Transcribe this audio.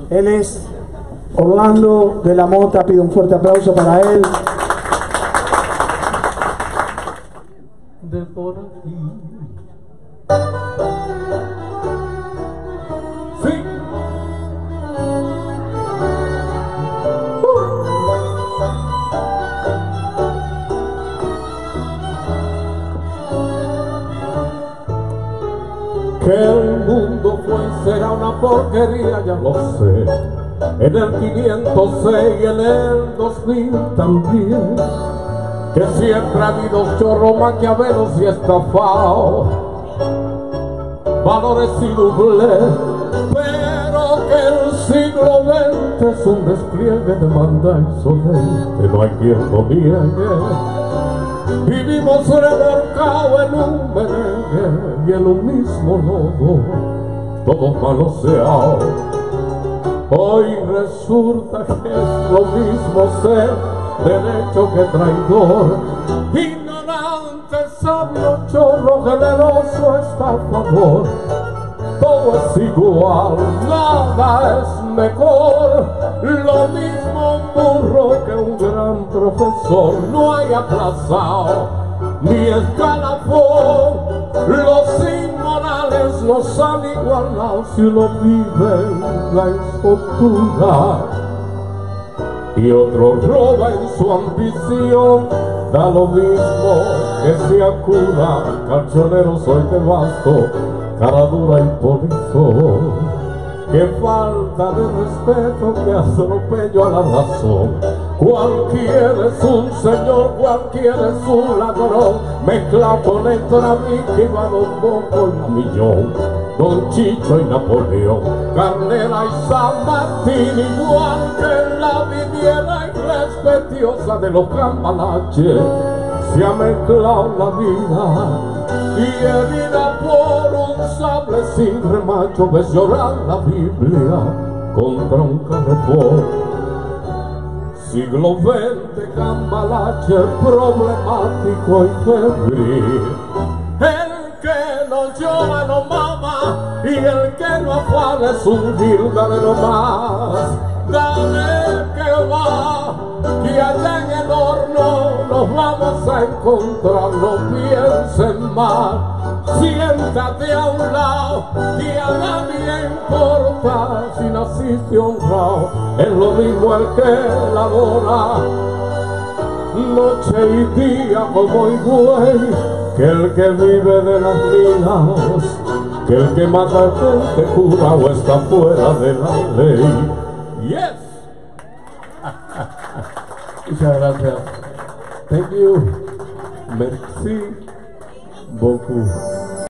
Él es Orlando de la Mota. Pido un fuerte aplauso para él. De por aquí. Sí. Que el mundo fue y será una porquería, ya lo sé. En el 506 y en el 2000 también. Que siempre ha habido chorros, maquiavelos y estafados, valores y doblez, pero que el siglo XX es un despliegue de maldad insolente, no hay quien lo niegue. Vivimos remolcados en un merengue y en un mismo lodo, todos manoseados. Hoy resulta que es lo mismo ser derecho que traidor, ignorante, sabio, chorro, generoso, estafador. Todo es igual, nada es mejor, lo mismo un burro que un gran profesor. No hay aplazado ni escalafón, los inmorales nos han igualado si uno vive en la infortuna y otro roba en su ambición. Da lo mismo que sea cura, cancionero soy de basto, cara dura y polizón. Que falta de respeto, que atropello a la razón. Cualquiera es un señor, cualquiera es un ladrón, mezcla con Héctor Abrique y Don Boco y Millón, Don Chicho y Napoleón, Carnera y San Martín, igual que en la vivienda irrespetuosa de los cambalaches. Se ha mezclado la vida y herida por un sable sin remacho, ves llorar la Biblia contra un carrefour. Siglo XX, cambalache problemático y febril. El que no llora no mama y el que no afana es un gil. Dale nomás, dale que va, que allá en el horno nos vamos a encontrar. No piensen mal, siéntate a un lado, que a nadie importa si naciste honrado. Es lo mismo el que labora noche y día como el buey, que el que vive de las minas, que el que mata gente cura o está fuera de la ley. Yes. Muchas gracias. Thank you. Merci beaucoup.